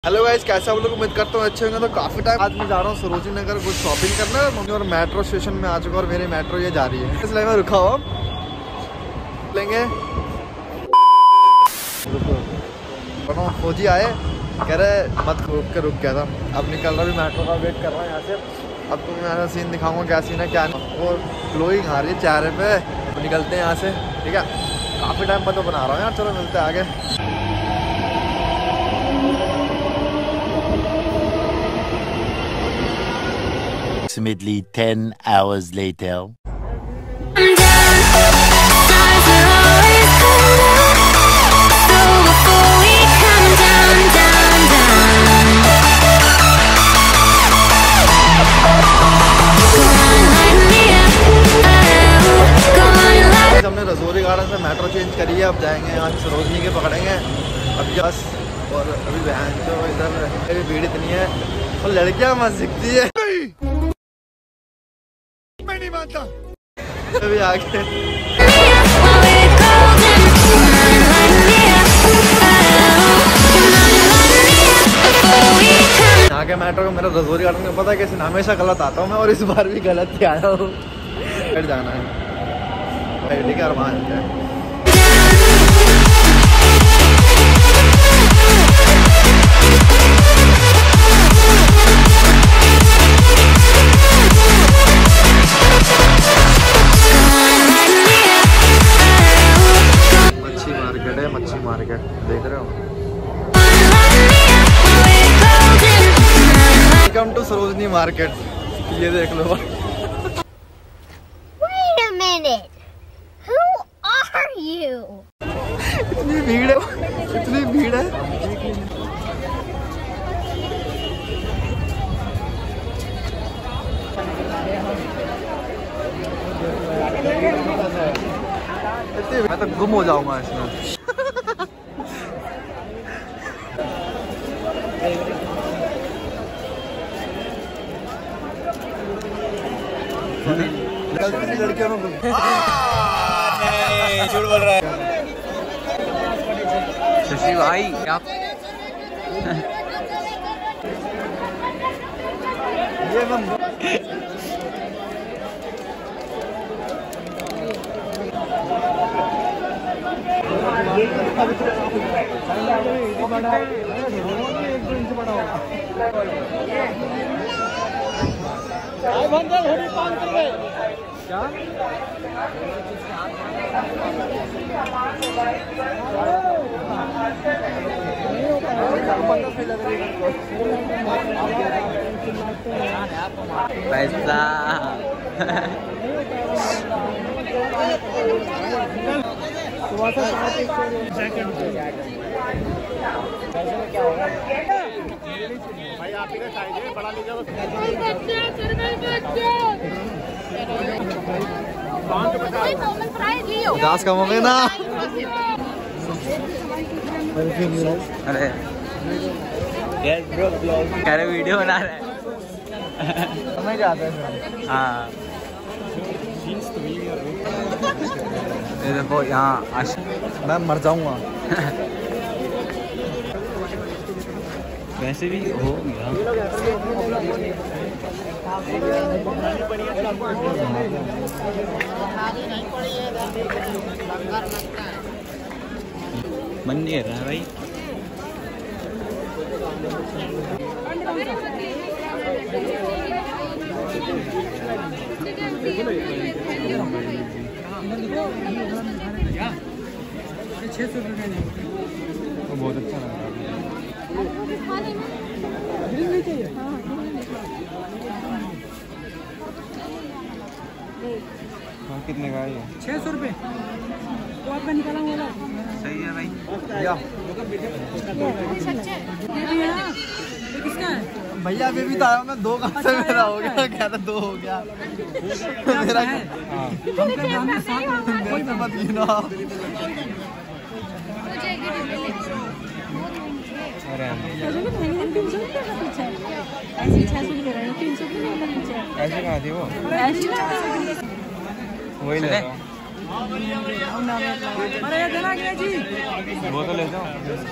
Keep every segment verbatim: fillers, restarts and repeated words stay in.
Hello guys, कैसे आप लोग उम्मीद करता हूँ अच्छे होंगे। तो काफ़ी टाइम आज मैं जा रहा हूँ सरोजिनी नगर कुछ शॉपिंग करने। मम्मी और मेट्रो स्टेशन में आ चुका और मेरी मेट्रो ये जा रही है, इसलिए मैं रुका हुआ लेंगे। फौजी आए, कह रहे मत रुक के रुक गया था। अब निकल रहा भी, मेट्रो का वेट कर रहा है यहाँ से। अब तुम्हें ऐसा सीन दिखाऊंगा क्या सीन है क्या नहीं। वो ग्लोइंग आ रही है चेहरे पे। तो निकलते हैं यहाँ से, ठीक है। काफ़ी टाइम पर तो बना रहा हूँ यार, चलो मिलते हैं आगे। Approximately ten hours later. I'm down, stars are always coming up. So before we come down, down, down, go on, light me up, oh, go on, light. हमने रजौरी गार्डन से मेट्रो चेंज करी है, अब जाएंगे यहाँ से सरोजनी के पकड़ेंगे अब बस। और अभी बहन जो इधर अभी भीड़ इतनी है और लड़कियाँ मत दिखती है। मैं नहीं मानता। अभी आगे यहाँ के मेट्रो का मेरा रजौरी गार्डन में पता है कैसे हमेशा गलत आता हूँ मैं, और इस बार भी गलत ही आया हूँ। फिर जाना है ठीक है, और वहाँ जाते हैं। मच्छी मार्केट देख रहे हो। वेलकम टू सरोजनी मार्केट, ये देख लो। Wait a minute. Who are you? इतनी भीड़ है, इतनी भीड़ है। मैं तो गुम हो जाऊंगा इसमें। लड़कियों में झूठ बोल रहा है शशि भाई। आप ये हम क्या पैसा भाई आप ही का चाहिए बड़ा लीजिए। पचास कम हो गए ना। अरे अरे वीडियो बना रहे हैं समझ जाता है। हाँ ये देखो यहाँ मैं मर जाऊंगा। वैसे भी हो गया मन नहीं रहा भाई। छः सौ रुपये तो बहुत अच्छा लग रहा है। हाँ कितने का है ये? छः सौ रुपये तो आपका निकाला हुआ सही है भाई। या किसका है भैया? अभी भी तो आया मैं, दो कहाँ से मेरा हो गया। क्या था दो हो गया मेरा है। कोई मत गिनो। ऐसे कहाँ थी वो? वही ले वो तो ले जाओ।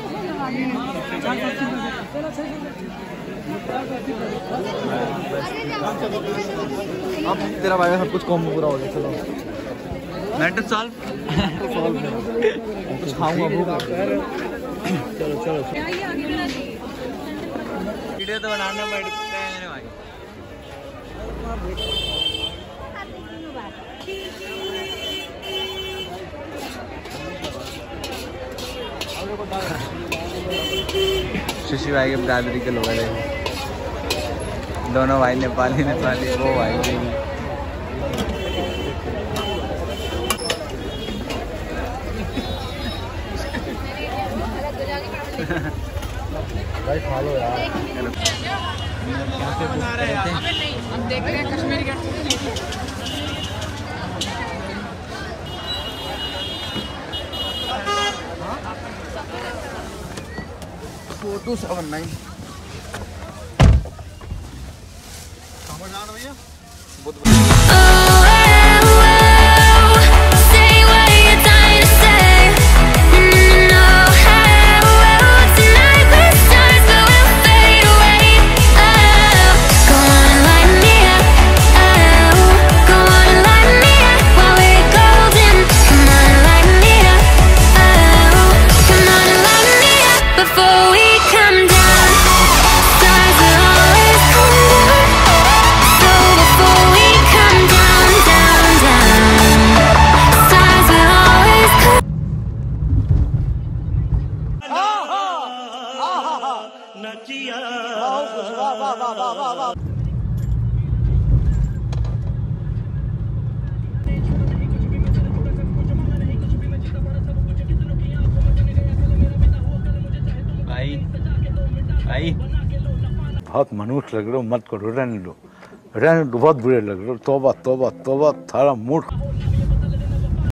अब तेरा भाई सब कुछ कॉम पूरा हो गया। चलो मैटर सॉल्व। कुछ खाऊंगा भूख। चलो चलो वीडियो तो बनाना पड़ता है मेरे भाई। शशि भाई के बरादरी के लोग हैं दोनों भाई, नेपाली नेपाली, वो भाई भाई खा लो यार। क्या पे बुक करे थे? हम देख रहे हैं Kashmiri Gate. Four two seven nine. कहाँ जाना भैया? Oh, oh, oh, say what you're dying to say. No, oh, oh, tonight we're stars, but we'll fade away. Oh, go on, light me up. Oh, go on, light me up while we're golden. Come on, light me up. Oh, come on, light me up before we come down. Stars will always come down. So before we come down, down, down, stars will always come. भाई भाई बहुत मनुष्य लग रहे हो, मत करो, रहने दो रहने दो, बहुत बुरे लग रहे हो। तौबा तौबा तौबा, थारा मूड